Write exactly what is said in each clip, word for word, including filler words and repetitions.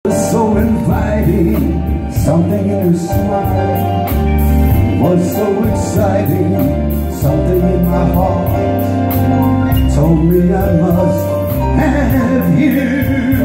So inviting, something in her smile was so exciting, something in my heart told me I must have you.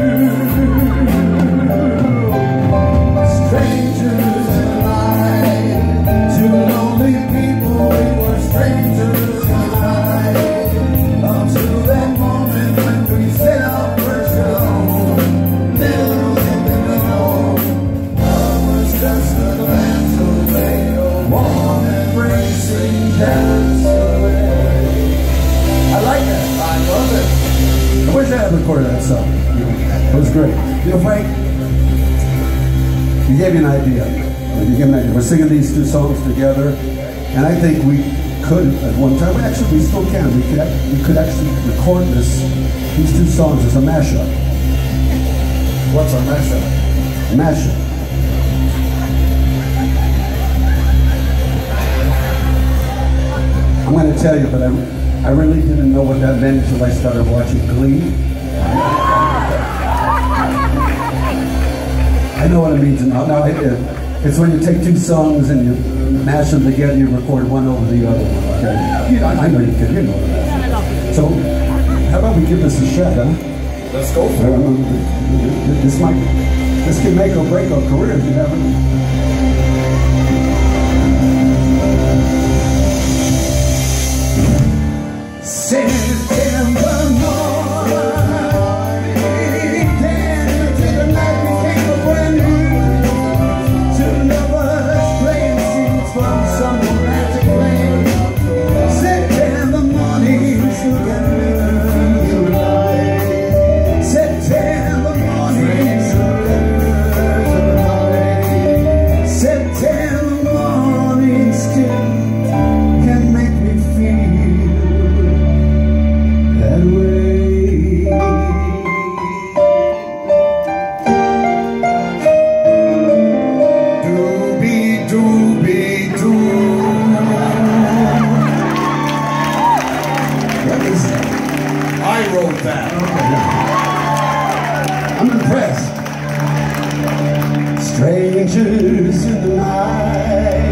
Strangers in life, two lonely people, we were strangers in life, until that moment when we set our first alone. Little did we know, love was just a glance away, a warm embracing dance away. I like that. I love it. I wish I had recorded that song. It was great. You know, Frank, you gave me an idea. You gave me an idea. We're singing these two songs together, and I think we could, at one time, actually we still can, we could, we could actually record this, these two songs as a mashup. What's a mashup? Mashup. I'm going to tell you, but I, I really didn't know what that meant until I started watching Glee. I know what it means now. Now it, it's when you take two songs and you mash them together, you record one over the other one. Okay? You, I, I know you can. You know that. So, how about we give this a shot, huh? Let's go for it. Uh, this might, this can make or break our careers. You never know. September morning, then until the night became a brand new. Two lovers playing scenes from some romantic play. September morning, sugar and feel right. September morning, sugar. September morning still can make me feel that way. Doobie doobie doo. What is that? I wrote that. Okay. I'm impressed. Strangers in the night.